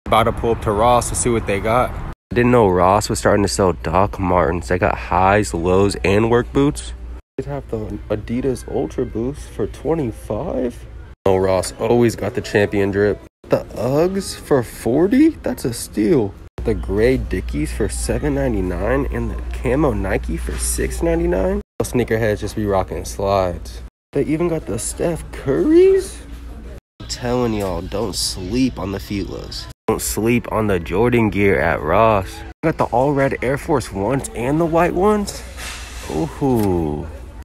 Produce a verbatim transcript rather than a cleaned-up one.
About to pull up to Ross to see what they got. I didn't know Ross was starting to sell Doc Martens. They got highs, lows, and work boots. They have the Adidas Ultra Boost for twenty-five. Oh, Ross always got the champion drip. The Uggs for forty? That's a steal. The gray Dickies for seven ninety-nine and the camo Nike for six ninety-nine. Sneakerheads just be rocking slides. They even got the Steph Currys. I'm telling y'all, don't sleep on the Filas. Don't sleep on the Jordan gear at Ross. Got the all red Air Force Ones and the white ones. Ooh.